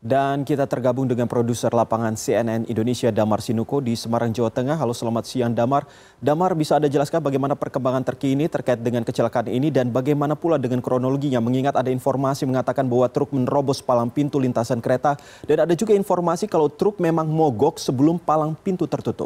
Dan kita tergabung dengan produser lapangan CNN Indonesia Damar Sinuko di Semarang, Jawa Tengah. Halo, selamat siang Damar. Damar, bisa Anda jelaskan bagaimana perkembangan terkini terkait dengan kecelakaan ini dan bagaimana pula dengan kronologinya, mengingat ada informasi mengatakan bahwa truk menerobos palang pintu lintasan kereta dan ada juga informasi kalau truk memang mogok sebelum palang pintu tertutup.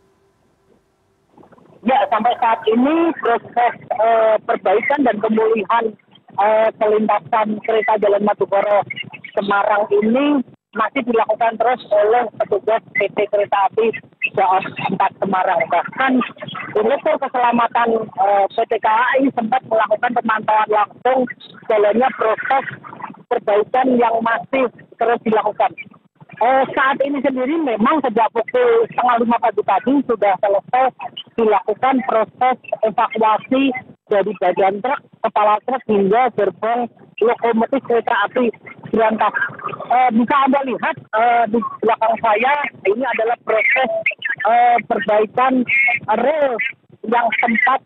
Ya, sampai saat ini proses perbaikan dan pemulihan kelintasan kereta Jalan Madukoro Semarang ini masih dilakukan terus oleh petugas PT Kereta Api Daob 4 Semarang. Bahkan Direktur Keselamatan PT KAI sempat melakukan pemantauan langsung jalannya proses perbaikan yang masih terus dilakukan. Saat ini sendiri memang sejak pukul 4:30 pagi tadi sudah selesai dilakukan proses evakuasi dari bagian truk, kepala truk hingga gerbong lokomotif kereta api berantas. Bisa Anda lihat di belakang saya ini adalah proses perbaikan rel yang sempat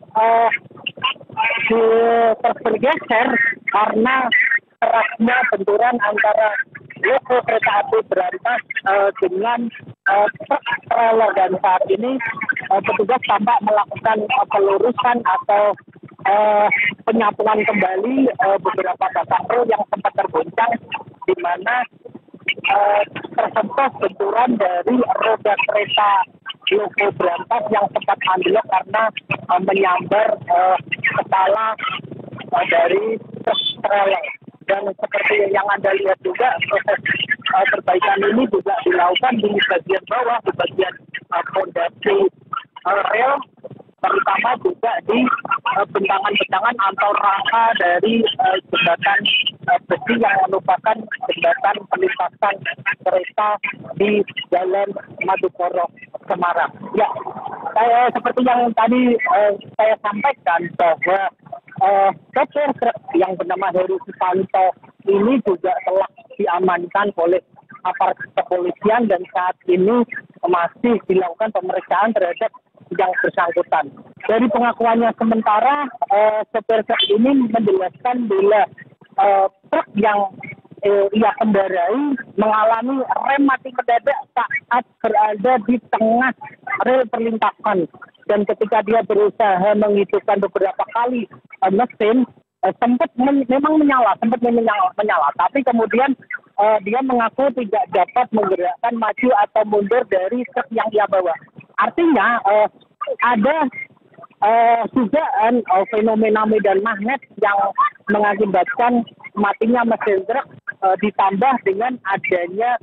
tergeser karena kerasnya benturan antara loko kereta api berantas dengan truk trailer, dan saat ini petugas tampak melakukan pelurusan atau penyatuan kembali beberapa batang rel yang sempat terguncang, di mana tersentuh benturan dari roda kereta loko berantas yang sempat anjlok karena menyambar kepala dari truk trailer. Dan seperti yang Anda lihat juga, proses perbaikan ini juga dilakukan di bagian bawah, di bagian fondasi rel, terutama juga di bentangan-bentangan atau rangka dari jembatan besi yang merupakan jembatan pelintasan kereta di Jalan Madukoro Semarang. Ya, seperti yang tadi saya sampaikan bahwa sopir truk yang bernama Heru Susanto ini juga telah diamankan oleh aparat kepolisian dan saat ini masih dilakukan pemeriksaan terhadap yang bersangkutan. Dari pengakuannya sementara, sopir truk ini menjelaskan bila truk yang ia kendarai mengalami rem mati mendadak saat berada di tengah rel perlintasan, dan ketika dia berusaha menghidupkan beberapa kali mesin, sempat menyala, tapi kemudian dia mengaku tidak dapat menggerakkan maju atau mundur dari truk yang dia bawa. Artinya ada dugaan fenomena medan magnet yang mengakibatkan matinya mesin truk, ditambah dengan adanya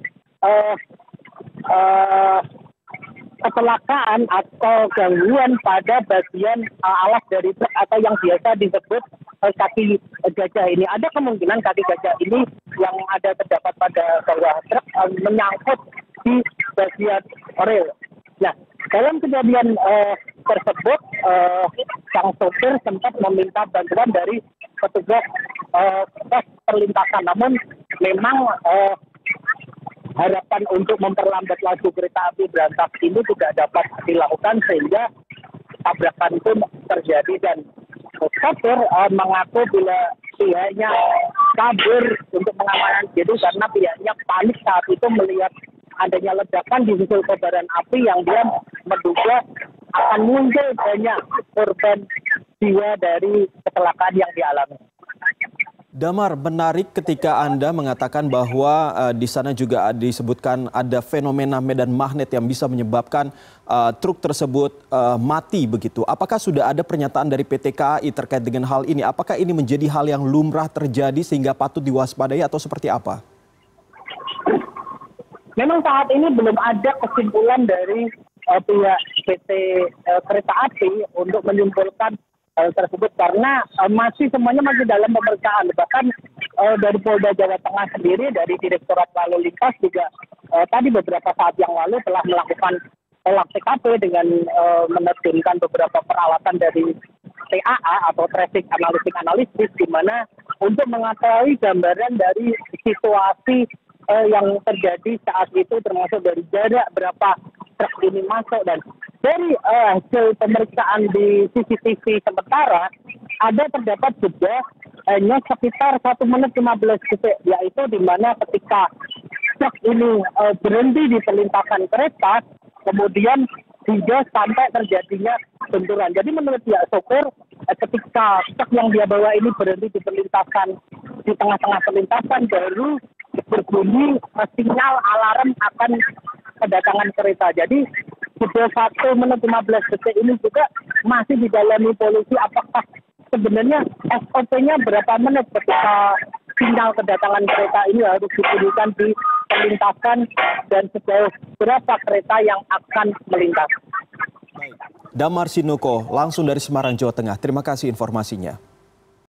kecelakaan atau gangguan pada bagian alas dari truk atau yang biasa disebut kaki gajah ini. Ada kemungkinan kaki gajah ini yang ada terdapat pada bawah truk menyangkut di bagian rel. Nah, dalam kejadian tersebut, sang sopir sempat meminta bantuan dari petugas pos perlintasan. Namun memang harapan untuk memperlambat laju kereta api berantas ini tidak dapat dilakukan sehingga tabrakan pun terjadi, dan sopir mengaku bila pihaknya kabur untuk pengamanan diri karena pihaknya panik saat itu melihat adanya ledakan di susul kobaran api yang dia menduga akan muncul banyak korban jiwa dari kecelakaan yang dialami. Damar, menarik ketika Anda mengatakan bahwa di sana juga disebutkan ada fenomena medan magnet yang bisa menyebabkan truk tersebut mati begitu. Apakah sudah ada pernyataan dari PT KAI terkait dengan hal ini? Apakah ini menjadi hal yang lumrah terjadi sehingga patut diwaspadai atau seperti apa? Memang saat ini belum ada kesimpulan dari pihak PT Kereta Api untuk menyimpulkan tersebut karena semuanya masih dalam pemeriksaan. Bahkan dari Polda Jawa Tengah sendiri, dari Direktorat Lalu Lintas juga tadi beberapa saat yang lalu telah melakukan olah TKP dengan menerjunkan beberapa peralatan dari TAA atau Traffic Analysis, di mana untuk mengetahui gambaran dari situasi yang terjadi saat itu, termasuk dari jarak berapa truk ini masuk. Dan dari hasil pemeriksaan di CCTV sementara, ada terdapat jeda hanya sekitar 1 menit 15 detik, yaitu di mana ketika truk ini berhenti di perlintasan kereta, kemudian hingga sampai terjadinya benturan. Jadi menurut pihak sopir, ketika truk yang dia bawa ini berhenti di perlintasan, di tengah-tengah perlintasan, baru berbunyi sinyal alarm akan kedatangan kereta. Jadi sudah 1 menit 15 detik ini juga masih didalami polisi apakah sebenarnya SOP-nya berapa menit ketika sinyal kedatangan kereta ini harus dibunyikan di perlintasan dan sejauh berapa kereta yang akan melintas. Damar Sinuko langsung dari Semarang, Jawa Tengah. Terima kasih informasinya.